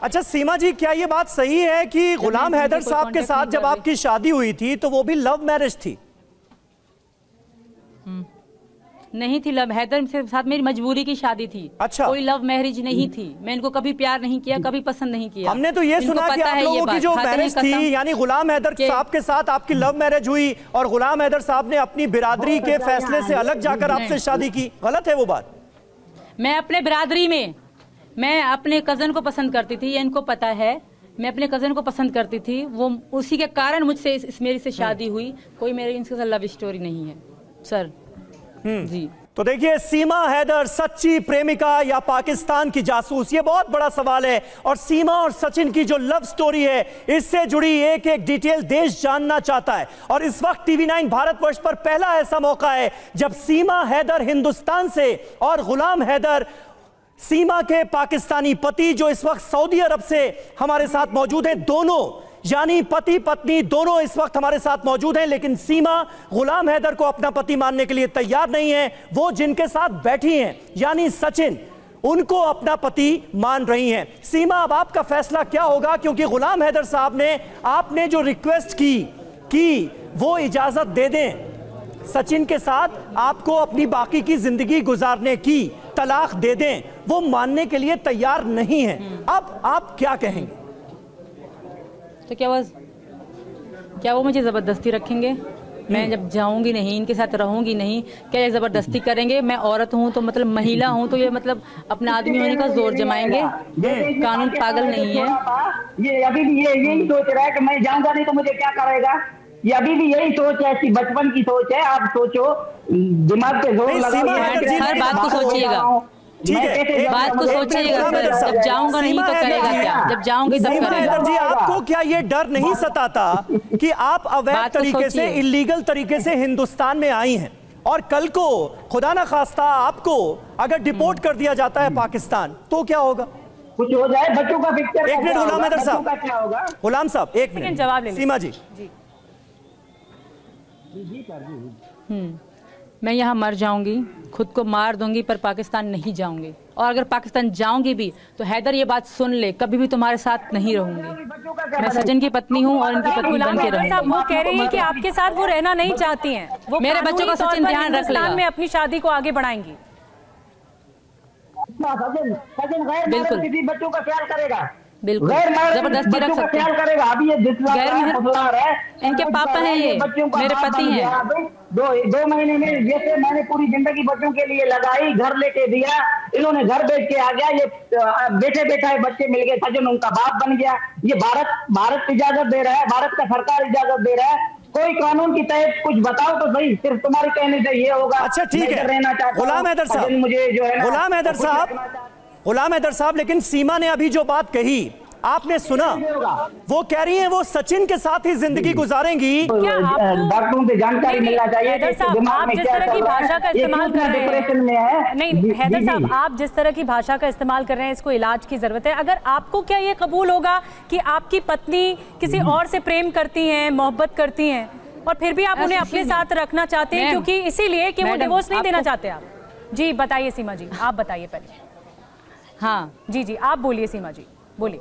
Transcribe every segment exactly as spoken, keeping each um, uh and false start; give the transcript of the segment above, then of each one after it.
अच्छा सीमा जी, क्या ये बात सही है कि गुलाम हैदर साहब के साथ जब आपकी शादी हुई थी तो वो भी लव मैरिज थी? नहीं थी, लव हैदर के साथ मेरी मजबूरी की शादी थी। अच्छा, कोई लव मैरिज नहीं थी। मैं इनको कभी प्यार नहीं किया, कभी पसंद नहीं किया। हमने तो ये सुना कि आप लोगों की जो मैरिज थी, यानी गुलाम हैदर साहब के साथ आपकी लव मैरिज हुई और गुलाम हैदर साहब ने अपनी बिरादरी के फैसले से अलग जाकर आपसे शादी की। गलत है वो बात? मैं अपने बिरादरी में मैं अपने कजन को पसंद करती थी, ये इनको पता है। मैं अपने कजन को पसंद करती थी, वो उसी के कारण मुझसे इस, इस मेरी से शादी हुई। कोई मेरी इनके साथ लव स्टोरी नहीं है सर जी। तो देखिए, सीमा हैदर सच्ची प्रेमिका या पाकिस्तान की जासूस, ये बहुत बड़ा सवाल है। और सीमा और सचिन की जो लव स्टोरी है, इससे जुड़ी एक एक डिटेल देश जानना चाहता है। और इस वक्त टीवी नाइन भारतवर्ष पर पहला ऐसा मौका है जब सीमा हैदर हिंदुस्तान से और गुलाम हैदर सीमा के पाकिस्तानी पति जो इस वक्त सऊदी अरब से हमारे साथ मौजूद हैं, दोनों यानी पति पत्नी दोनों इस वक्त हमारे साथ मौजूद हैं। लेकिन सीमा गुलाम हैदर को अपना पति मानने के लिए तैयार नहीं है। वो जिनके साथ बैठी हैं यानी सचिन, उनको अपना पति मान रही हैं। सीमा, अब आपका फैसला क्या होगा? क्योंकि गुलाम हैदर साहब ने आपने जो रिक्वेस्ट की कि वो इजाजत दे दें सचिन के साथ आपको अपनी बाकी की जिंदगी गुजारने की, तलाक दे दें, वो मानने के लिए तैयार नहीं है। अब आप क्या कहेंगे? तो क्या वो क्या वो मुझे जबरदस्ती रखेंगे? मैं जब जाऊंगी नहीं, इनके साथ रहूंगी नहीं, क्या ये जबरदस्ती करेंगे? मैं औरत हूँ तो मतलब महिला हूँ तो ये मतलब अपना आदमी होने का जोर जमाएंगे। कानून पागल नहीं है। ये अभी भी ये यही सोच रहा है कि मैं जाऊंगा नहीं तो मुझे क्या करेगा। ये अभी भी यही सोच है, ऐसी बचपन की सोच है। आप सोचो, दिमाग पे जोर लगाओ, हर बात को सोचिएगा। ठीक है, बात को सोचिएगा सर। जब जाऊंगा नहीं तो करेगा क्या? जब जाऊंगी तब करेगा। जी, आपको क्या ये डर नहीं सताता कि आप अवैध तरीके से, इलीगल तरीके से हिंदुस्तान में आई हैं और कल को खुदा ना खास्ता आपको अगर डिपोर्ट कर दिया जाता है पाकिस्तान तो क्या होगा? कुछ हो जाए, बच्चों का पिक्चर। एक मिनट गुलाम हैदर साहब, क्या होगा? गुलाम साहब एक मिनट जवाब ले। सीमा जी, हम्म मैं यहाँ मर जाऊंगी, खुद को मार दूंगी, पर पाकिस्तान नहीं जाऊंगी। और अगर पाकिस्तान जाऊंगी भी तो हैदर ये बात सुन ले, कभी भी तुम्हारे साथ नहीं रहूंगी। मैं सचिन की पत्नी हूँ और इनकी पत्नी बन के रहूंगी। वो कह रही है कि आपके साथ वो रहना नहीं चाहती हैं। वो मेरे बच्चों का सचिन ध्यान रख लेगा। में अपनी शादी को आगे बढ़ाएंगी। सचिन सचिन गैर किसी बच्चों का ख्याल करेगा, बिल्कुल जबरदस्ती रख सकते हैं। करेगा। अभी ये गैर है, इनके पापा हैं, ये मेरे पति हैं। दो दो महीने में जैसे मैंने पूरी जिंदगी बच्चों के लिए लगाई, घर लेके दिया, इन्होंने घर बेच के आ गया। ये बैठे बैठा बच्चे मिल गए, सचिन उनका बाप बन गया। ये भारत भारत इजाजत दे रहा है, भारत का सरकार इजाजत दे रहा है। कोई कानून की तहत कुछ बताओ तो सही, सिर्फ तुम्हारे कहने से ये होगा। अच्छा ठीक है गुलाम हैदर साहब, मुझे जो है गुलाम हैदर साहब गुलाम हैदर साहब लेकिन सीमा ने अभी जो बात कही आपने सुना, वो कह रही हैं वो सचिन के साथ ही जिंदगी गुजारेंगी। क्या डॉक्टरों से जानकारी मिलना चाहिए। हैदर साहब, आप जिस तरह की भाषा का इस्तेमाल कर रहे हैं, नहीं हैदर साहब, आप जिस तरह की भाषा का इस्तेमाल कर रहे हैं, इसको इलाज की जरूरत है। अगर आपको क्या ये कबूल होगा कि आपकी पत्नी किसी और से प्रेम करती हैं, मोहब्बत करती हैं, और फिर भी आप उन्हें अपने साथ रखना चाहते हैं, क्योंकि इसीलिए कि वो डिवोर्स नहीं देना चाहते आप? जी बताइए सीमा जी, आप बताइए पहले। हाँ जी जी आप बोलिए सीमा जी, बोलिए।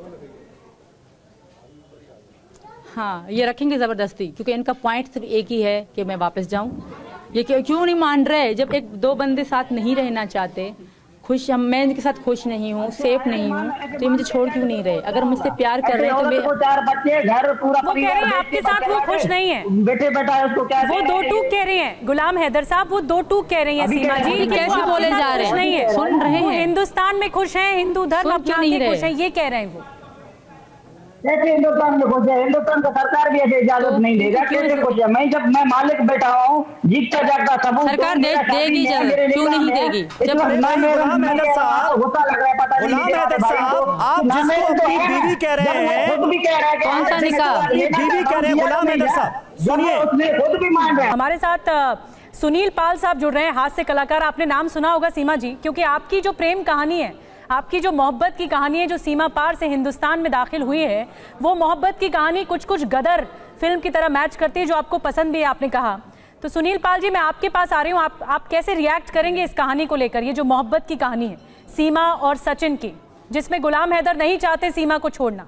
हाँ, ये रखेंगे ज़बरदस्ती, क्योंकि इनका पॉइंट सिर्फ एक ही है कि मैं वापस जाऊं। ये क्यों क्यों नहीं मान रहे? जब एक दो बंदे साथ नहीं रहना चाहते, खुश हम मैं इनके साथ खुश नहीं हूँ, सेफ नहीं हूँ, तो ये मुझे छोड़ क्यों नहीं रहे? अगर मुझसे प्यार कर रहे हैं तो मैं चार बच्चे, घर पूरा, वो कह रहे हैं आपके साथ वो खुश नहीं है, बेटे बेटा है, उसको क्या वो दो टूक कह रहे हैं। गुलाम हैदर साहब वो दो टूक कह रही हैं सीमा जी, कैसे बोले जा रहे हैं? नहीं है, सुन रहे हैं, हिंदुस्तान में खुश हैं, हिंदू धर्म अपना के खुश हैं, ये कह रहे हैं वो। कैसे हिंदुस्तान में खुश है? हिंदुस्तान का सरकार भी ऐसे इजाजत नहीं देगा। कैसे खुश है? मैं जब मैं मालिक बैठा हूँ, जीतता जागता सबूत सरकार दे, देगी जरूर, क्यों नहीं देगी? जब गुलाम हैदर साहब, गुलाम हैदर साहब आप जिसको अपनी बीवी कह रहे हैं, खुद भी कह रहा है, कौन सा निकाह? बीवी कह रहे हैं गुलाम हैदर साहब, सुनिए, उसने खुद भी मान रहा है। हमारे साथ सुनील पाल साहब जुड़ रहे हैं, हाथ से कलाकार। आपने नाम सुना होगा सीमा जी, क्योंकि आपकी जो प्रेम कहानी है, आपकी जो मोहब्बत की कहानी है, जो सीमा पार से हिंदुस्तान में दाखिल हुई है, वो मोहब्बत की कहानी कुछ कुछ गदर फिल्म की तरह मैच करती है, जो आपको पसंद भी है, आपने कहा। तो सुनील पाल जी, मैं आपके पास आ रही हूँ, आप आप कैसे रिएक्ट करेंगे इस कहानी को लेकर? ये जो मोहब्बत की कहानी है सीमा और सचिन की, जिसमें गुलाम हैदर नहीं चाहते सीमा को छोड़ना?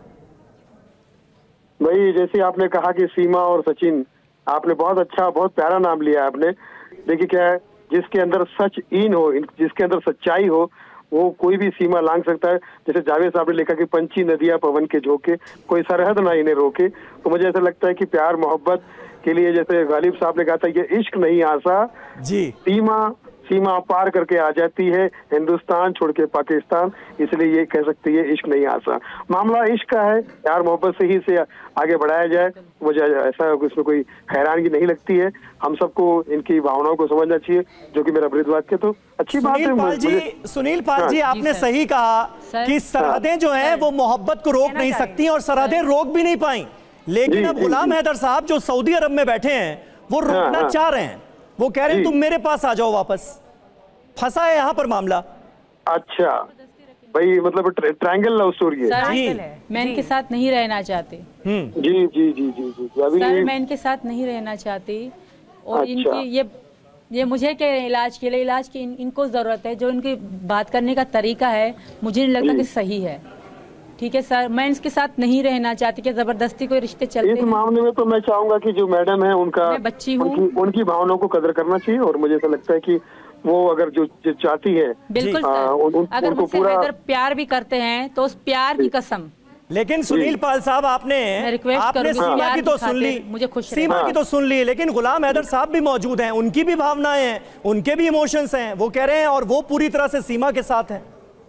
भाई जैसे आपने कहा कि सीमा और सचिन, आपने बहुत अच्छा, बहुत प्यारा नाम लिया आपने। देखिए क्या है, जिसके अंदर सच इन हो, जिसके अंदर सच्चाई हो, वो कोई भी सीमा लांघ सकता है। जैसे जावेद साहब ने लिखा कि पंछी नदियां पवन के झोंके, कोई सरहद ना इन्हें रोके। तो मुझे ऐसा लगता है कि प्यार मोहब्बत के लिए, जैसे गालिब साहब ने कहा था, ये इश्क नहीं आसा जी, सीमा सीमा पार करके आ जाती है हिंदुस्तान छोड़ के पाकिस्तान, इसलिए ये कह सकती है इश्क नहीं आसा। मामला इश्क का है, प्यार मोहब्बत से ही से आगे बढ़ाया जाए। मुझे ऐसा इसमें कोई हैरानगी नहीं लगती है। हम सबको इनकी भावनाओं को समझना चाहिए, जो कि मेरा वृद्ध वाक्य तो अच्छी बात है। पाल जी, सुनील पाल जी, आपने सही कहा कि सरहदें जो हैं वो मोहब्बत को रोक नहीं सकती और सरहदें रोक भी नहीं पाई। लेकिन अब गुलाम हैदर साहब जो सऊदी अरब में बैठे हैं वो रोकना चाह रहे हैं। वो कह रहे हैं तुम मेरे पास आ जाओ वापस। फंसा है यहाँ पर मामला। अच्छा भाई, मतलब ट्रायंगल लव स्टोरी है। सर, जी, मैं इनके साथ नहीं रहना चाहती। जी जी जी जी जी अभी सर, मैं इनके साथ नहीं रहना चाहती। और अच्छा। इनकी ये ये मुझे क्या इलाज के लिए इलाज की इन, इनको जरूरत है। जो इनकी बात करने का तरीका है मुझे नहीं लगता कि सही है। ठीक है सर, मैं इसके साथ नहीं रहना चाहती कि जबरदस्ती कोई रिश्ते चलते हैं। इस मामले में तो मैं चाहूंगा कि जो मैडम है उनका, मैं बच्ची हूँ, उनकी, उनकी भावनाओं को कदर करना चाहिए। और मुझे ऐसा लगता है कि वो अगर जो, जो चाहती है, बिल्कुल सर, उन, उन, अगर मुझसे हैदर प्यार भी करते हैं तो उस प्यार की कसम। लेकिन सुनील पाल साहब, आपने आपने सीमा की तो सुन ली, मुझे खुश सीमा की तो सुन ली, लेकिन गुलाम हैदर साहब भी मौजूद हैं, उनकी भी भावनाएं हैं, उनके भी इमोशंस हैं, वो कह रहे हैं और वो पूरी तरह से सीमा के साथ हैं।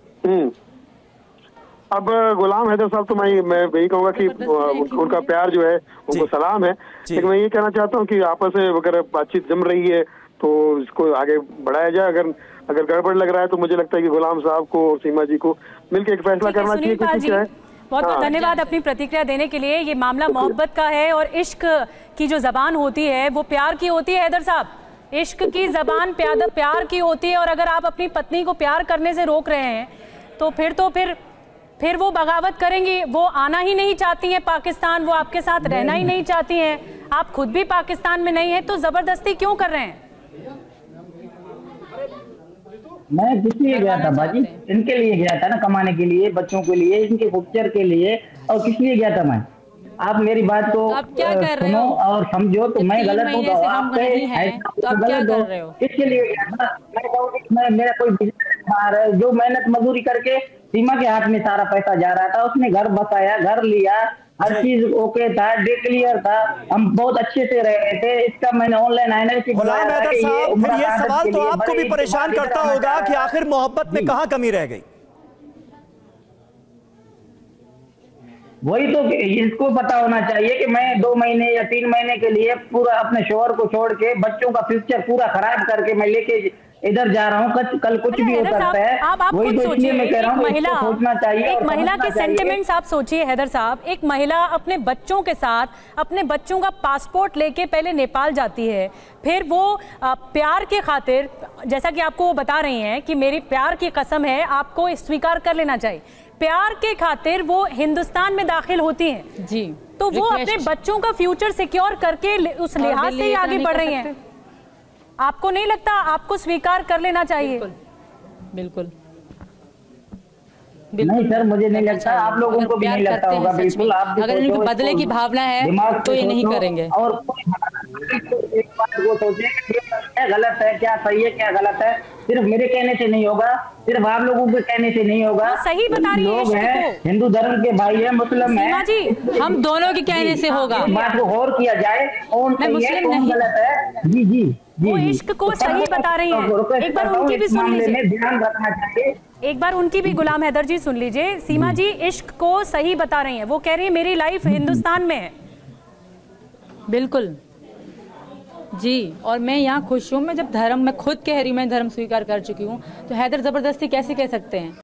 अब गुलाम हैदर साहब तो मैं मैं यही कहूंगा कि उनका प्यार जो है उनको सलाम है। लेकिन मैं ये कहना चाहता हूँ कि आपस में अगर बातचीत जम रही है तो इसको आगे बढ़ाया जाए। अगर अगर गड़बड़ लग रहा है तो मुझे लगता है कि गुलाम साहब को और सीमा जी को मिलकर एक फैसला करना चाहिए। बहुत बहुत धन्यवाद अपनी प्रतिक्रिया देने के लिए। ये मामला मोहब्बत का है और इश्क की जो जबान होती है वो प्यार की होती है। हैदर साहब, इश्क की जबान प्यार प्यार की होती है और अगर आप अपनी पत्नी को प्यार करने से रोक रहे हैं तो फिर तो फिर फिर वो बगावत करेंगी। वो आना ही नहीं चाहती हैं पाकिस्तान, वो आपके साथ रहना ही नहीं चाहती हैं। आप खुद भी पाकिस्तान में नहीं है तो जबरदस्ती क्यों कर रहे हैं? मैं किस लिए गया था बाजी? इनके लिए गया था ना, कमाने के लिए, बच्चों के लिए, इनके फ्यूचर के लिए। और किस लिए गया था मैं? आप मेरी बात को सुनो और समझो। तो मैं गलत हूँ तो आप किसके लिए गया था? मैं मेरा कोई बिजनेस, जो मेहनत मजदूरी करके सीमा के हाथ में सारा पैसा जा रहा था, उसने घर बसाया, घर लिया, हर चीज ओके था, डे क्लियर था, हम बहुत अच्छे से रह रहे थे। इसका मैंने ऑनलाइन एनालिसिस गुलाम हैदर साहब, फिर ये सवाल तो आपको भी परेशान करता होगा कि आखिर मोहब्बत में कहाँ कमी रह गई? वही तो इसको पता होना चाहिए कि मैं दो महीने या तीन महीने के लिए पूरा अपने शोहर को छोड़ के, बच्चों का फ्यूचर पूरा खराब करके मैं लेके इधर जा रहा हूँ। कल कुछ भी हो सकता है। आप आप खुद सोचिए, एक महिला, सोचना चाहिए, एक महिला के सेंटिमेंट्स आप सोचिए हैदर साहब। एक महिला अपने बच्चों के साथ, अपने बच्चों का पासपोर्ट लेके पहले नेपाल जाती है, फिर वो प्यार के खातिर, जैसा कि आपको वो बता रही हैं कि मेरी प्यार की कसम है, आपको स्वीकार कर लेना चाहिए, प्यार के खातिर वो हिंदुस्तान में दाखिल होती हैं जी। तो वो अपने बच्चों का फ्यूचर सिक्योर करके उस लिहाज से ही आगे बढ़ रही हैं। आपको नहीं लगता आपको स्वीकार कर लेना चाहिए? बिल्कुल नहीं सर, मुझे नहीं लगता, आप लोगों को भी नहीं लगता होगा। बिल्कुल, आप अगर इनको बदले की भावना है तो ये नहीं करेंगे। और एक बात वो सोचे क्या गलत है, क्या सही है, क्या गलत है, सिर्फ मेरे कहने से नहीं होगा, सिर्फ आप लोगों के कहने से नहीं होगा। सही बता रही लोग हैं, हिंदू धर्म के भाई है, मुस्लिम है जी, हम दोनों के कहने से होगा। बात को गौर किया जाए, कौन सही है, कौन गलत है। जी जी जी, वो इश्क को सही बता रही हैं। एक बार उनकी भी सुन लीजिए, ध्यान रखना चाहिए। एक बार उनकी भी, गुलाम हैदर जी सुन लीजिए। सीमा जी इश्क को सही बता रही हैं। वो कह रही है मेरी लाइफ हिंदुस्तान में है। बिल्कुल जी, और मैं यहाँ खुश हूँ। मैं जब धर्म, मैं खुद कह रही हूँ मैं धर्म स्वीकार कर चुकी हूँ, तो हैदर जबरदस्ती कैसे कह सकते हैं?